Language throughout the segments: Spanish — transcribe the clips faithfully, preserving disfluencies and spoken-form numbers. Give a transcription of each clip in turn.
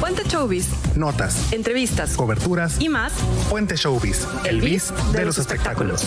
Puente Showbiz. Notas, Entrevistas, coberturas y más. Puente Showbiz, el biz de los espectáculos.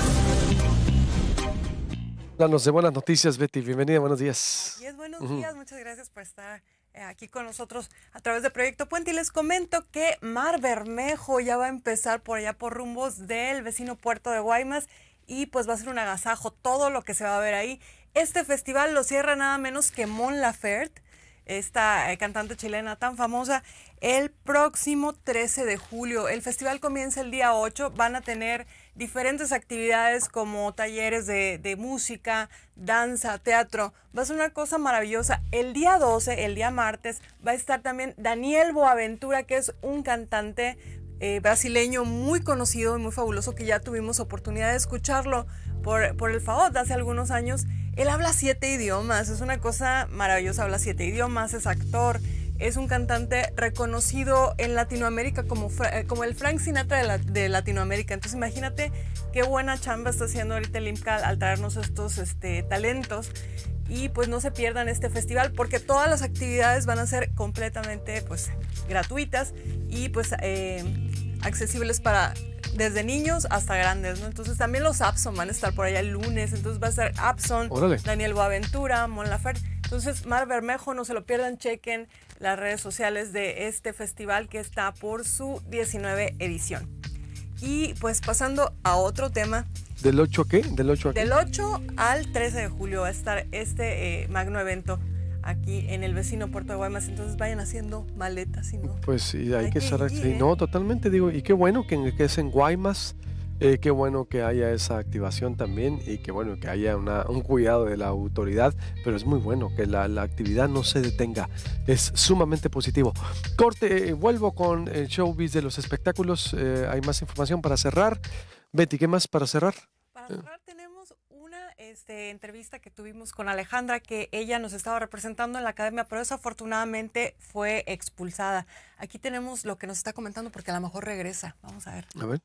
Háblanos de buenas noticias, Betty. Bienvenida, buenos días. Y es buenos uh-huh. días, muchas gracias por estar eh, aquí con nosotros a través de Proyecto Puente. Y les comento que Mar Bermejo ya va a empezar por allá por rumbos del vecino puerto de Guaymas y pues va a ser un agasajo todo lo que se va a ver ahí. Este festival lo cierra nada menos que Mon Laferte, esta eh, cantante chilena tan famosa, el próximo trece de julio. El festival comienza el día ocho, van a tener diferentes actividades como talleres de, de música, danza, teatro. Va a ser una cosa maravillosa. El día doce, el día martes, va a estar también Daniel Boaventura, que es un cantante eh, brasileño muy conocido y muy fabuloso, que ya tuvimos oportunidad de escucharlo por, por el FAOT hace algunos años. Él habla siete idiomas, es una cosa maravillosa, habla siete idiomas, es actor, es un cantante reconocido en Latinoamérica como, como el Frank Sinatra de, la, de Latinoamérica. Entonces imagínate qué buena chamba está haciendo ahorita el IMCAL al traernos estos este, talentos. Y pues no se pierdan este festival porque todas las actividades van a ser completamente pues gratuitas y pues eh, accesibles para desde niños hasta grandes, ¿no? Entonces también los Abson van a estar por allá el lunes, entonces va a ser Abson, Órale. Daniel Boaventura, Mon Laferte. Entonces Mar Bermejo, no se lo pierdan, chequen las redes sociales de este festival que está por su diecinueve edición. Y pues pasando a otro tema. ¿Del ocho a qué? ¿Del ocho a qué? Del ocho al trece de julio va a estar este eh, magno evento aquí en el vecino puerto de Guaymas, entonces vayan haciendo maletas, ¿sí, no? Pues sí, hay, hay que estar, sí, ¿eh? No, totalmente, digo, y qué bueno que, que es en Guaymas, eh, qué bueno que haya esa activación también y qué bueno que haya una, un cuidado de la autoridad, pero es muy bueno que la, la actividad no se detenga, es sumamente positivo. Corte, eh, vuelvo con el showbiz de los espectáculos, eh, hay más información para cerrar. Betty, ¿qué más para cerrar? Para cerrar tenemos una este, entrevista que tuvimos con Alejandra, que ella nos estaba representando en la academia, pero desafortunadamente fue expulsada. Aquí tenemos lo que nos está comentando porque a lo mejor regresa. Vamos a ver. A ver.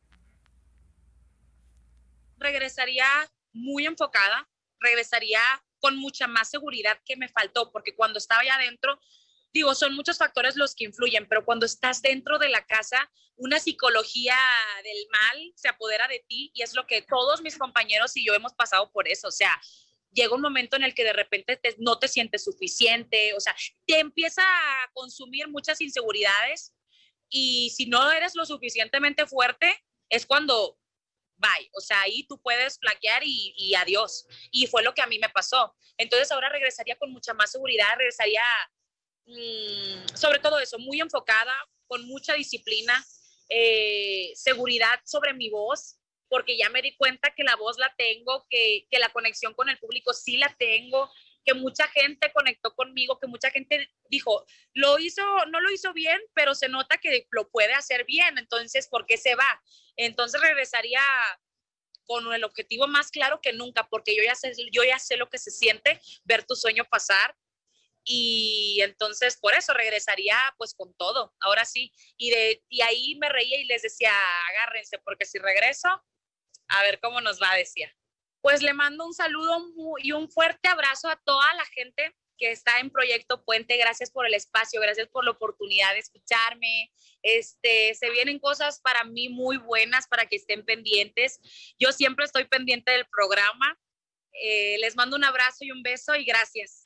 Regresaría muy enfocada, regresaría con mucha más seguridad que me faltó, porque cuando estaba allá adentro, digo, son muchos factores los que influyen, pero cuando estás dentro de la casa, una psicología del mal se apodera de ti y es lo que todos mis compañeros y yo hemos pasado por eso. O sea, llega un momento en el que de repente te, no te sientes suficiente, o sea, te empieza a consumir muchas inseguridades y si no eres lo suficientemente fuerte, es cuando bye, o sea, ahí tú puedes flaquear y, y adiós. Y fue lo que a mí me pasó. Entonces ahora regresaría con mucha más seguridad, regresaría mmm, sobre todo eso, muy enfocada, con mucha disciplina, eh, seguridad sobre mi voz, porque ya me di cuenta que la voz la tengo, que, que la conexión con el público sí la tengo, que mucha gente conectó conmigo, que mucha gente dijo, lo hizo, no lo hizo bien, pero se nota que lo puede hacer bien, entonces, ¿por qué se va? Entonces regresaría con el objetivo más claro que nunca, porque yo ya sé, yo ya sé lo que se siente ver tu sueño pasar, y entonces por eso regresaría pues con todo, ahora sí, y, de, y ahí me reía y les decía, agárrense, porque si regreso, a ver cómo nos va, decía. Pues le mando un saludo y un fuerte abrazo a toda la gente que está en Proyecto Puente. Gracias por el espacio, gracias por la oportunidad de escucharme. Este, se vienen cosas para mí muy buenas para que estén pendientes. Yo siempre estoy pendiente del programa. Eh, les mando un abrazo y un beso y gracias.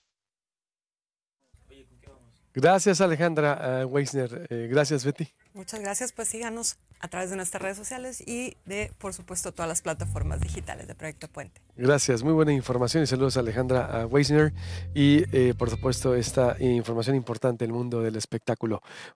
Gracias, Alejandra uh, Weisner. Eh, gracias, Betty. Muchas gracias. Pues síganos a través de nuestras redes sociales y de, por supuesto, todas las plataformas digitales de Proyecto Puente. Gracias, muy buena información y saludos a Alejandra uh, Weisner y, eh, por supuesto, esta información importante del mundo del espectáculo.